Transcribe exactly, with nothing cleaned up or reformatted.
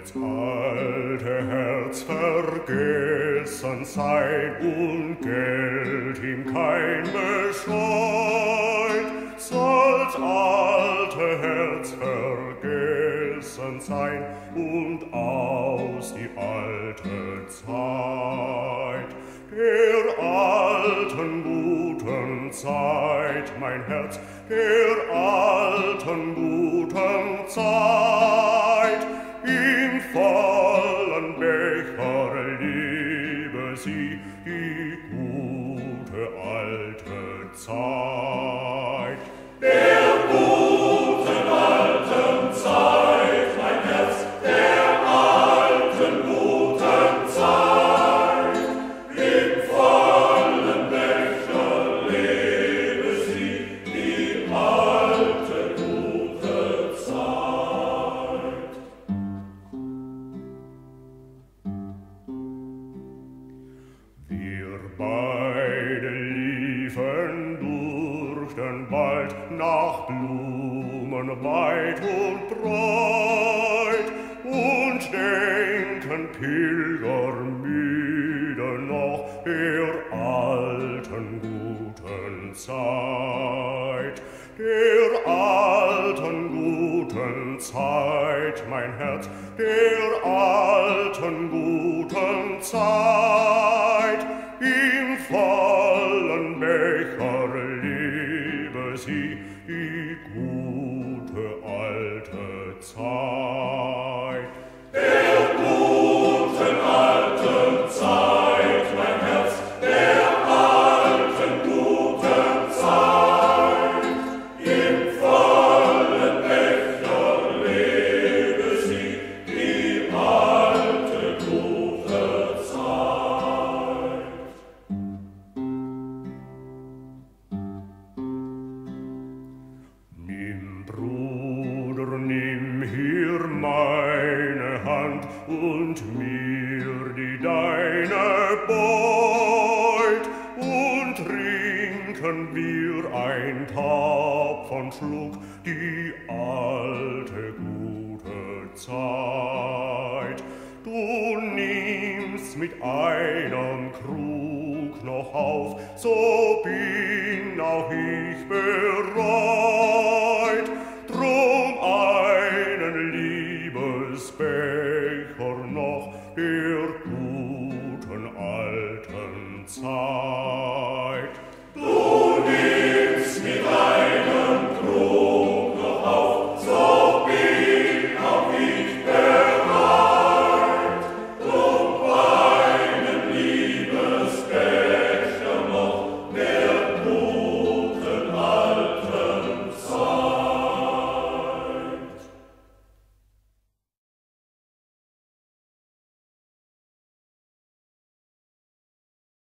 soll's alte Herz vergessen sein und Geld ihm kein bescheut. Soll's alte Herz vergessen sein und aus die alte Zeit, der alten guten Zeit, mein Herz, der alten guten Zeit, im vollen Becher liebe sie, die gute alte Zeit. Der guten alten Zeit, mein Herz, der alten guten Zeit, im vollen Becher lebe sie, die alte gute Zeit. Wir beide liefen durch den Wald nach Blumen weit und breit und denken pilgermüde noch der alten guten Zeit, der alten guten Zeit, mein Herz, der alten guten Zeit, im vollen Becher liebe sie, die gute alte Zeit. Der guten alten Zeit, mein Herz, der alten guten Zeit, im vollen Becher lebe sie, die alte gute Zeit. Nimm, Bruder, nimm hier meine Hand und mir die deine beut und trinken wir ein tapfern Schluck die alte gute Zeit. Du nimmst mit einem Krug noch auf, so bin auch ich bereit.